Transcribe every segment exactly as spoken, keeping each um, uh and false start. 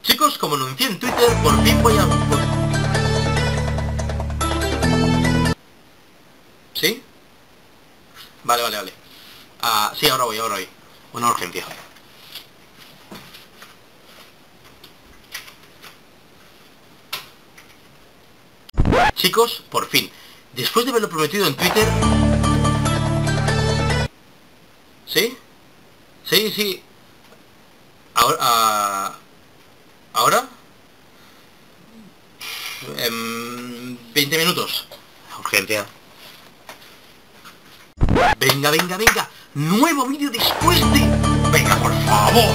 Chicos, como anuncié en Twitter, por fin voy a... ¿Sí? Vale, vale, vale. Ah, sí, ahora voy, ahora voy. Una urgencia. Chicos, por fin. Después de haberlo prometido en Twitter... ¿Sí? Sí, sí. Ahora... ah, ¿Ahora? En veinte minutos. Urgencia. Venga, venga, venga. Nuevo vídeo después de... Venga, por favor.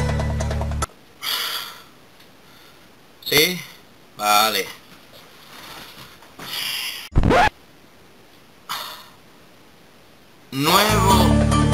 ¿Sí? Vale. Nuevo...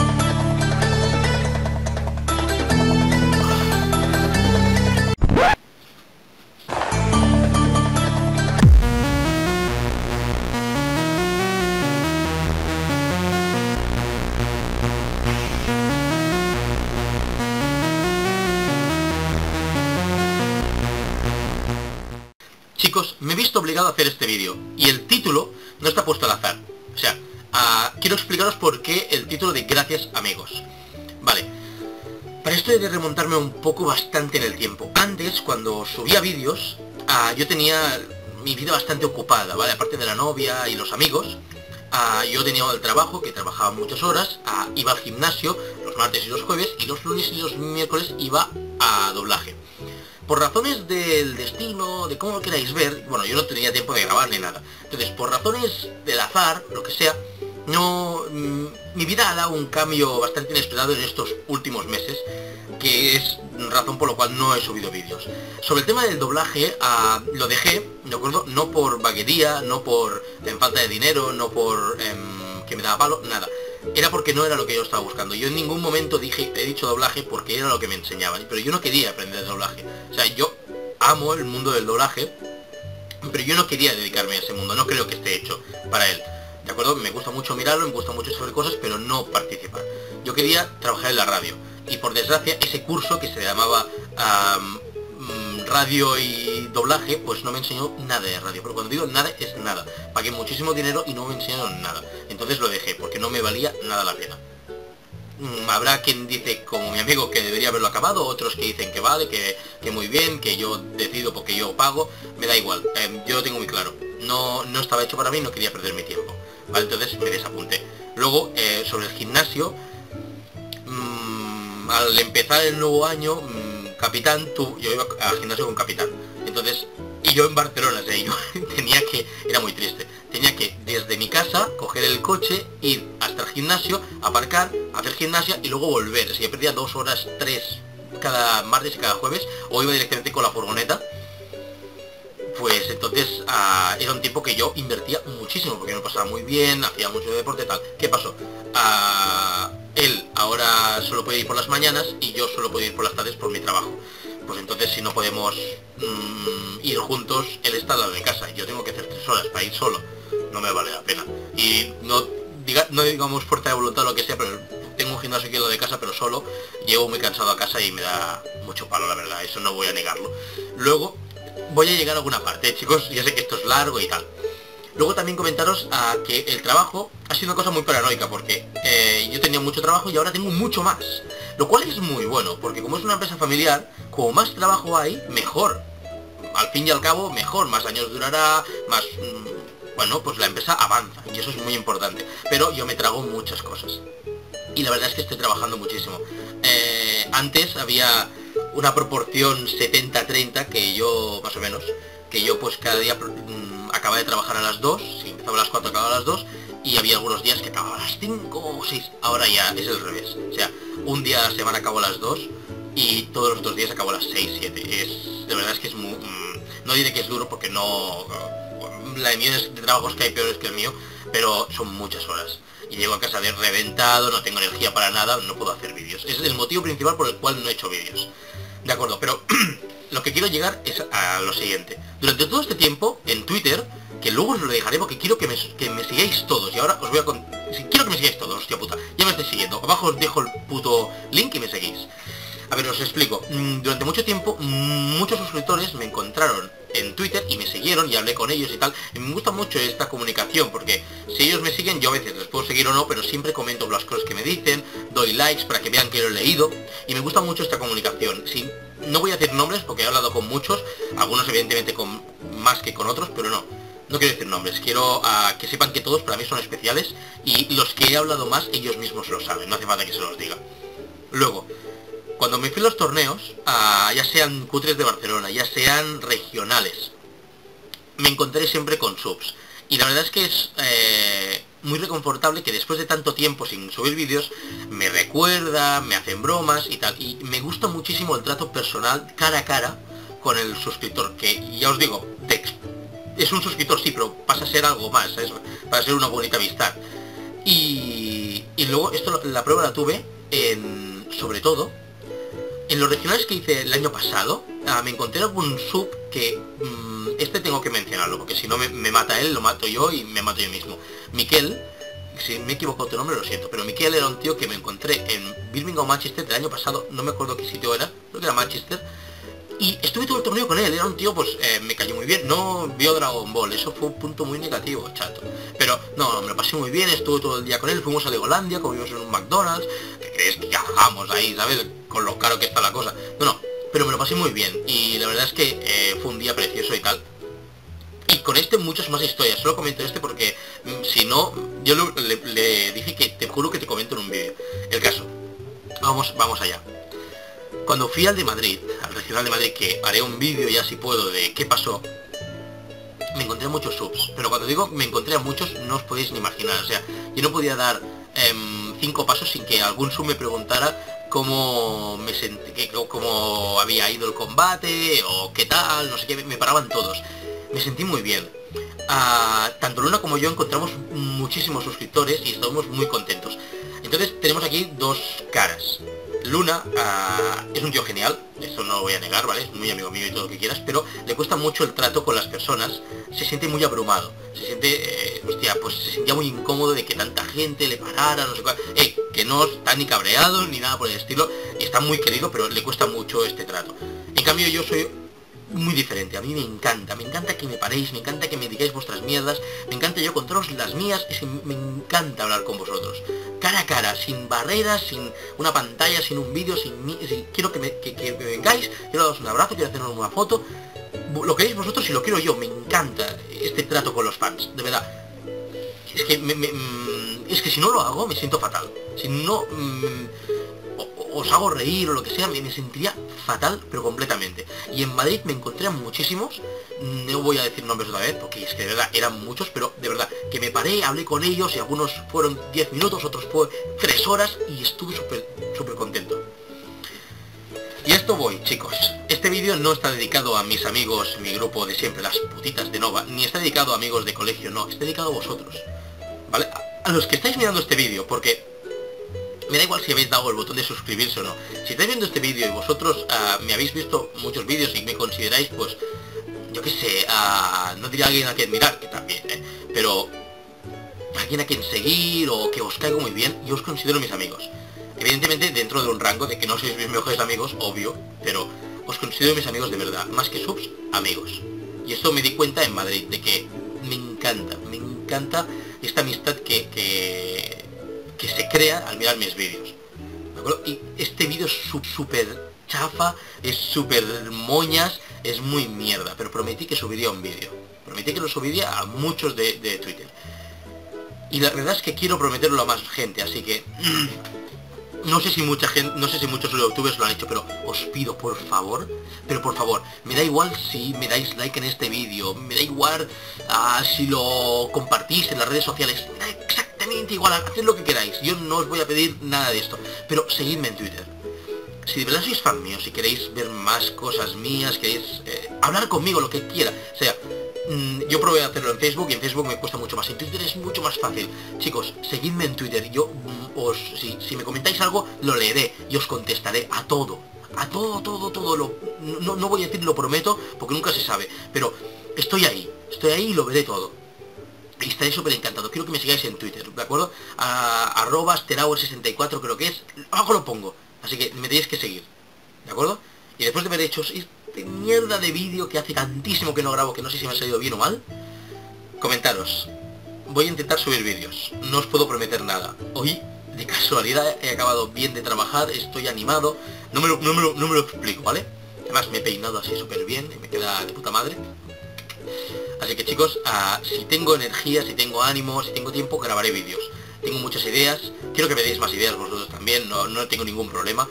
Chicos, me he visto obligado a hacer este vídeo y el título no está puesto al azar. O sea, uh, quiero explicaros por qué el título de Gracias Amigos. Vale, para esto he de remontarme un poco bastante en el tiempo. Antes, cuando subía vídeos, uh, yo tenía mi vida bastante ocupada, ¿vale? Aparte de la novia y los amigos, uh, yo tenía el trabajo, que trabajaba muchas horas, uh, iba al gimnasio los martes y los jueves, y los lunes y los miércoles iba a doblaje. Por razones del destino, de cómo lo queráis ver, bueno, yo no tenía tiempo de grabar ni nada. Entonces, por razones del azar, lo que sea, no... Mmm, mi vida ha dado un cambio bastante inesperado en estos últimos meses, que es razón por la cual no he subido vídeos. Sobre el tema del doblaje, uh, lo dejé, ¿de acuerdo? No por vaguería, no por en falta de dinero, no por eh, que me daba palo, nada. Era porque no era lo que yo estaba buscando. Yo en ningún momento dije, he dicho doblaje porque era lo que me enseñaban, pero yo no quería aprender doblaje. O sea, yo amo el mundo del doblaje, pero yo no quería dedicarme a ese mundo, no creo que esté hecho para él. ¿De acuerdo? Me gusta mucho mirarlo, me gusta mucho saber cosas, pero no participar. Yo quería trabajar en la radio. Y por desgracia, ese curso que se llamaba um, radio y doblaje, pues no me enseñó nada de radio. Pero cuando digo nada, es nada. Pagué muchísimo dinero y no me enseñaron nada. Entonces lo dejé, porque no me valía nada la pena. Mm, habrá quien dice, como mi amigo, que debería haberlo acabado, otros que dicen que vale, que, que muy bien, que yo decido porque yo pago. Me da igual, eh, yo lo tengo muy claro. No, no estaba hecho para mí, no quería perder mi tiempo. Vale, entonces me desapunté. Luego, eh, sobre el gimnasio, mmm, al empezar el nuevo año, mmm, Capitán, tú, yo iba al gimnasio con Capitán. Entonces, y yo en Barcelona, o sea, yo tenía que, era muy triste, tenía que desde mi casa coger el coche, ir hasta el gimnasio, aparcar, hacer gimnasia y luego volver. O sea, yo perdía dos horas, tres, cada martes y cada jueves, o iba directamente con la furgoneta. Pues entonces uh, era un tiempo que yo invertía muchísimo, porque me pasaba muy bien, hacía mucho deporte, tal. ¿Qué pasó? Uh, él ahora solo puede ir por las mañanas y yo solo puedo ir por las tardes por mi trabajo. Pues entonces, si no podemos mmm, ir juntos, él está al lado de casa y yo tengo que hacer tres horas para ir solo. No me vale la pena. Y no, diga, no digamos fuerza de voluntad o lo que sea, pero tengo un gimnasio aquí al lado de casa, pero solo. Llego muy cansado a casa y me da mucho palo, la verdad, eso no voy a negarlo. Luego voy a llegar a alguna parte, chicos, ya sé que esto es largo y tal. Luego también comentaros a que el trabajo ha sido una cosa muy paranoica, porque eh, yo tenía mucho trabajo y ahora tengo mucho más. Lo cual es muy bueno, porque como es una empresa familiar, como más trabajo hay, mejor. Al fin y al cabo, mejor, más años durará, más... Mmm, bueno, pues la empresa avanza, y eso es muy importante. Pero yo me trago muchas cosas. Y la verdad es que estoy trabajando muchísimo. Eh, antes había una proporción setenta treinta, que yo, más o menos, que yo pues cada día mmm, acababa de trabajar a las dos, si empezaba a las cuatro acababa a las dos, y había algunos días que acababa a las cinco o seis. Ahora ya es el revés. O sea, un día a la semana acabo a las dos y todos los otros días acabo a las seis, siete. Es, de verdad es que es muy... Mmm, no diré que es duro porque no... La de millones de trabajos que hay peores que el mío, pero son muchas horas. Y llego a casa de reventado, no tengo energía para nada, no puedo hacer vídeos. Ese es el motivo principal por el cual no he hecho vídeos. De acuerdo, pero lo que quiero llegar es a lo siguiente. Durante todo este tiempo, en Twitter, que luego os lo dejaré porque quiero que me, que me sigáis todos. Y ahora os voy a... Si quiero que me sigáis todos, hostia puta. Ya me estáis siguiendo. Abajo os dejo el puto link y me seguís. A ver, os explico. Durante mucho tiempo, muchos suscriptores me encontraron en Twitter y me siguieron y hablé con ellos y tal. Y me gusta mucho esta comunicación porque si ellos me siguen, yo a veces les puedo seguir o no, pero siempre comento las cosas que me dicen, doy likes para que vean que lo he leído. Y me gusta mucho esta comunicación. Sí, no voy a decir nombres porque he hablado con muchos, algunos evidentemente con más que con otros, pero no. No quiero decir nombres, quiero uh, que sepan que todos para mí son especiales y los que he hablado más ellos mismos lo saben, no hace falta que se los diga. Luego, cuando me fui a los torneos, uh, ya sean cutres de Barcelona, ya sean regionales, me encontré siempre con subs. Y la verdad es que es eh, muy reconfortable que después de tanto tiempo sin subir vídeos, me recuerda, me hacen bromas y tal. Y me gusta muchísimo el trato personal, cara a cara, con el suscriptor, que ya os digo, de, es un suscriptor sí, pero pasa a ser algo más, ¿sabes? Para ser una bonita amistad. Y, y luego, esto la prueba la tuve en, sobre todo, en los regionales que hice el año pasado, uh, me encontré algún sub que, um, este tengo que mencionarlo, porque si no me, me mata él, lo mato yo y me mato yo mismo. Miquel, si me he equivocado tu nombre lo siento, pero Miquel era un tío que me encontré en Birmingham o Manchester del año pasado, no me acuerdo qué sitio era, creo que era Manchester, y estuve todo el torneo con él, era un tío, pues, eh, me cayó muy bien, no vio Dragon Ball, eso fue un punto muy negativo, chato. Pero, no, me lo pasé muy bien, estuve todo el día con él, fuimos a Legolandia, comimos en un McDonald's, ¿qué crees que viajamos ahí, sabes? Con lo caro que está la cosa. No, no, pero me lo pasé muy bien, y la verdad es que eh, fue un día precioso y tal. Y con este muchas más historias, solo comento este porque, si no, yo le, le dije que te juro que te comento en un vídeo. El caso, vamos, vamos allá. Cuando fui al de Madrid, al regional de Madrid, que haré un vídeo ya si puedo de qué pasó, me encontré muchos subs. Pero cuando digo me encontré a muchos, no os podéis ni imaginar. O sea, yo no podía dar eh, cinco pasos sin que algún sub me preguntara cómo me sentí, cómo había ido el combate, o qué tal, no sé qué, me paraban todos. Me sentí muy bien. Uh, tanto Luna como yo encontramos muchísimos suscriptores y estamos muy contentos. Entonces tenemos aquí dos caras. Luna uh, es un tío genial, eso no lo voy a negar, ¿vale? Es muy amigo mío y todo lo que quieras, pero le cuesta mucho el trato con las personas, se siente muy abrumado, se siente, eh, hostia, pues se sentía muy incómodo de que tanta gente le parara, no sé cuál, eh, que no está ni cabreado ni nada por el estilo, está muy querido, pero le cuesta mucho este trato. En cambio yo soy muy diferente, a mí me encanta, me encanta que me paréis, me encanta que me digáis vuestras mierdas, me encanta yo contaros las mías, es que me encanta hablar con vosotros, cara a cara, sin barreras, sin una pantalla, sin un vídeo, sin, sin quiero que me, que, que me vengáis, quiero daros un abrazo, quiero haceros una foto, lo queréis vosotros y lo quiero yo, me encanta este trato con los fans, de verdad, es que, me, me, es que si no lo hago me siento fatal, si no... Mmm, os hago reír o lo que sea, me, me sentiría fatal, pero completamente. Y en Madrid me encontré a muchísimos, no voy a decir nombres otra vez, porque es que de verdad eran muchos, pero de verdad, que me paré, hablé con ellos y algunos fueron diez minutos, otros fue tres horas y estuve súper, súper contento. Y a esto voy, chicos. Este vídeo no está dedicado a mis amigos, mi grupo de siempre, las putitas de Nova, ni está dedicado a amigos de colegio, no, está dedicado a vosotros, ¿vale? A los que estáis mirando este vídeo, porque... me da igual si habéis dado el botón de suscribirse o no. Si estáis viendo este vídeo y vosotros uh, me habéis visto muchos vídeos y me consideráis, pues, yo qué sé, uh, no diría alguien a quien mirar, que también, ¿eh? Pero alguien a quien seguir o que os caigo muy bien, yo os considero mis amigos. Evidentemente dentro de un rango de que no sois mis mejores amigos, obvio, pero os considero mis amigos de verdad, más que subs, amigos. Y esto me di cuenta en Madrid, de que me encanta, me encanta esta amistad que... que que se crea al mirar mis vídeos, ¿de acuerdo? Y este vídeo es súper chafa, es súper moñas, es muy mierda, pero prometí que subiría un vídeo, prometí que lo subiría a muchos de, de Twitter, y la verdad es que quiero prometerlo a más gente, así que no sé si mucha gente, no sé si muchos youtubers lo han hecho, pero os pido por favor, pero por favor, me da igual si me dais like en este vídeo, me da igual uh, si lo compartís en las redes sociales, me da exactamente igual, haced lo que queráis, yo no os voy a pedir nada de esto, pero seguidme en Twitter. Si de verdad sois fan mío, si queréis ver más cosas mías, queréis eh, hablar conmigo, lo que quiera, o sea, mmm, yo probé a hacerlo en Facebook y en Facebook me cuesta mucho más, en Twitter es mucho más fácil. Chicos, seguidme en Twitter, yo mmm, os, si, si me comentáis algo, lo leeré y os contestaré a todo, a todo, todo, todo, lo, no, no voy a decir lo prometo, porque nunca se sabe, pero estoy ahí, estoy ahí y lo veré todo. Y estaré súper encantado, quiero que me sigáis en Twitter, ¿de acuerdo? A, arroba asterauer sesenta y cuatro creo que es, abajo lo pongo, así que me tenéis que seguir. ¿de acuerdo? Y después de haber hecho este mierda de vídeo que hace tantísimo que no grabo, que no sé si me ha salido bien o mal, comentaros. Voy a intentar subir vídeos, no os puedo prometer nada. Hoy, de casualidad, he acabado bien de trabajar, estoy animado, no me lo, no me lo, no me lo explico, ¿vale? Además me he peinado así súper bien, y me queda de puta madre. Así que chicos, uh, si tengo energía, si tengo ánimo, si tengo tiempo, grabaré vídeos. Tengo muchas ideas, quiero que me deis más ideas vosotros también, no, no tengo ningún problema.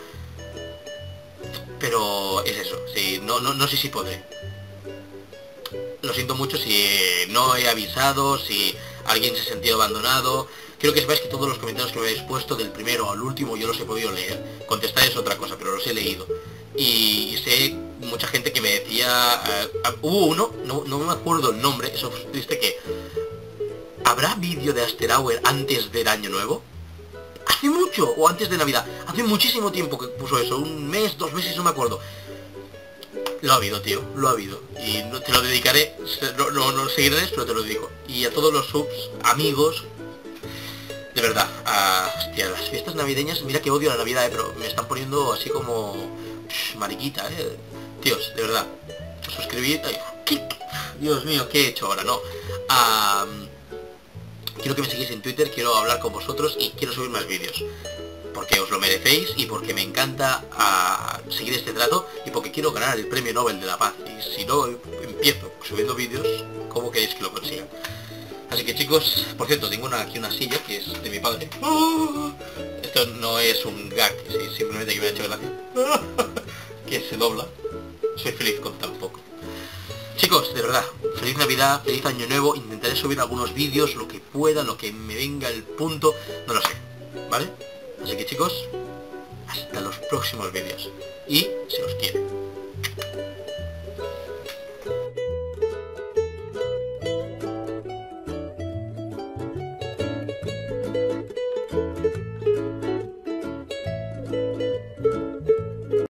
Pero es eso, sí, no, no, no sé si podré. Lo siento mucho si no he avisado, si alguien se ha sentido abandonado. Quiero que sepáis que todos los comentarios que me habéis puesto, del primero al último, yo los he podido leer. Contestar es otra cosa, pero los he leído. Y sé mucha gente que me decía... Uh, hubo uno, no, no me acuerdo el nombre, eso es triste, que... ¿Habrá vídeo de After Hour antes del año nuevo? Hace mucho, o antes de Navidad. Hace muchísimo tiempo que puso eso, un mes, dos meses, no me acuerdo. Lo ha habido, tío, lo ha habido. Y no, te lo dedicaré, no, no, no seguiré, pero te lo digo. Y a todos los subs, amigos, de verdad, a, hostia, las fiestas navideñas, mira que odio la Navidad, eh, pero me están poniendo así como... Psh, mariquita, eh. Tíos, de verdad, suscribid... Ay, ¿qué? Dios mío, ¿qué he hecho ahora? No. Um, quiero que me sigáis en Twitter, quiero hablar con vosotros y quiero subir más vídeos. Porque os lo merecéis y porque me encanta uh, seguir este trato y porque quiero ganar el premio Nobel de la Paz. Y si no empiezo subiendo vídeos, ¿cómo queréis que lo consiga? Así que chicos, por cierto, tengo una, aquí una silla que es de mi padre. ¡Oh! Esto no es un gag, ¿sí? Simplemente que me ha hecho gracia. Que se dobla. Soy feliz con tan poco. Chicos, de verdad, feliz Navidad, feliz Año Nuevo. Intentaré subir algunos vídeos, lo que pueda, lo que me venga el punto, no lo sé, ¿vale? Así que chicos, hasta los próximos vídeos. Y se os quiere.